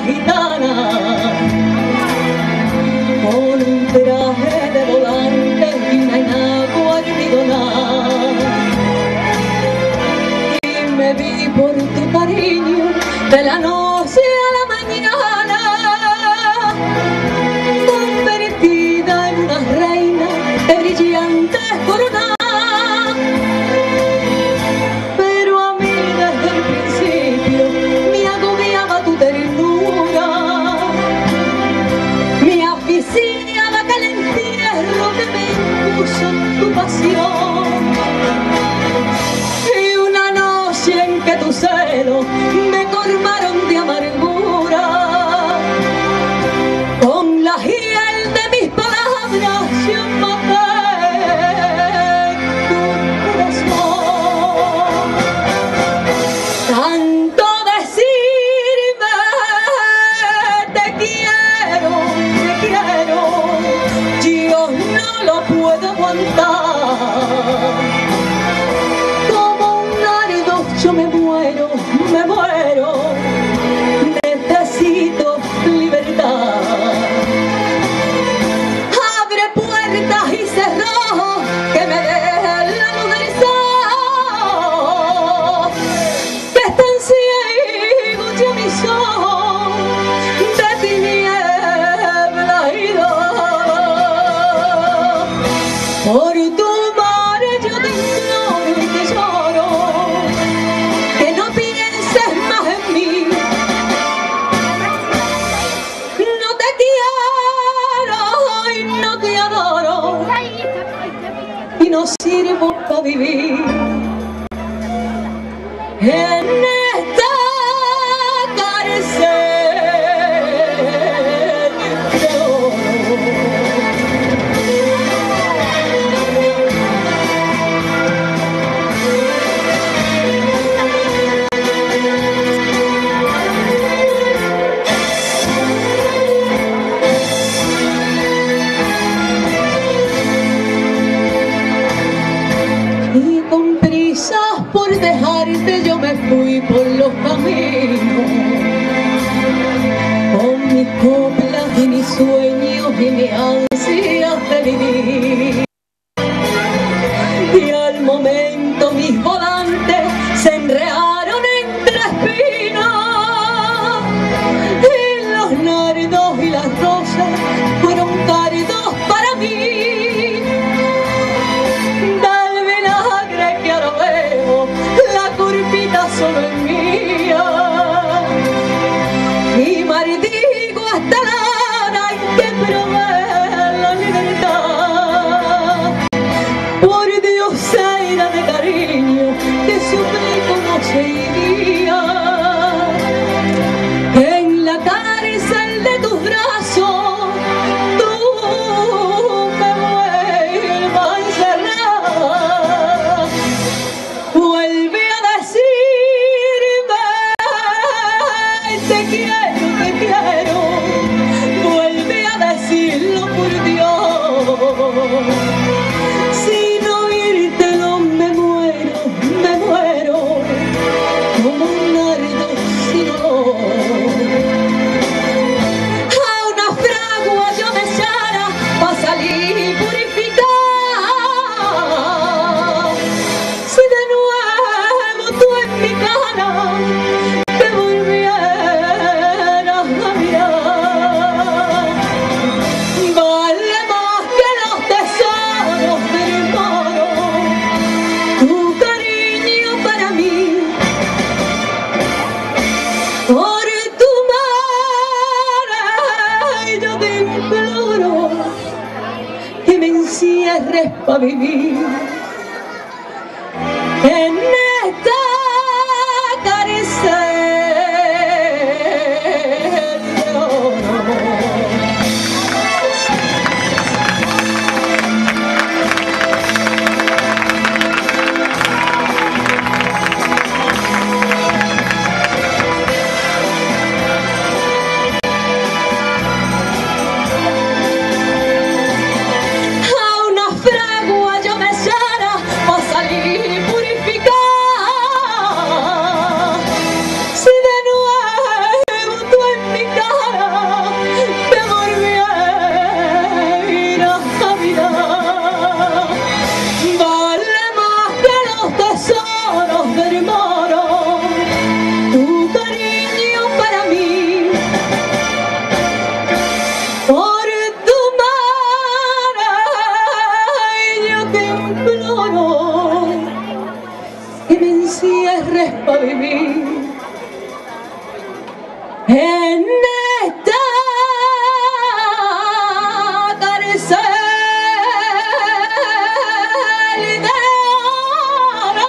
gitana, con un traje de volante y una enagua almidonada. Y me vi por tu cariño de la noche a la mañana, convertida en una reina de brillantes coronas. Pero a mí desde el principio me agobiaba tu ternura, me asfixiaba aquel encierro que me impuso tu pasión. Y una noche en que tus celos me colmaron de amargura, con la hiel de mis palabras yo maté tu corazón. Tanto decirme te quiero, yo no lo puedo aguantar. Como un árido yo me muero, necesito libertad. Abre puertas y cerrojos que me dejen la luz del sol, que están ciegos ya mis ojos de tiniebla y dolor. Por tu madre yo te imploro y te lloro, que no pienses más en mí. No te quiero y no te adoro, y no sirvo para vivir en esta cárcel de oro. Y con prisas por dejarte yo me fui por los caminos, con mis coplas y mis sueños y mis ansias de vivir. Y al momento mis volantes se enredaron entre espinas, y los nardos y las rosas fueron cardos para mí. Del vinagre que ahora veo, la curvita solo es mía, y maldigo hasta la hora en que probé la libertad. Por Dios, aire de cariño, te suplico noche y día, que en la cárcel de tus brazos tú me vuelvas a encerrar. Vuelve a decirme te quiero, vuelve a decirlo por Dios. Sin oírtelo me muero, como un nardo sin olor. A una fragua yo me echara pa' salir purificada. Si de nuevo tú en mi cara te volvieras a mirar, vale más que los tesoros del moro tu cariño para mí. Por tu madre yo te imploro que me encierres pa' vivir en esta cárcel de oro. A una fragua yo me echara pa' salir purificada. en esta cárcel de oro.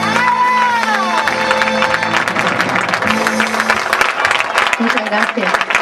Muchas gracias.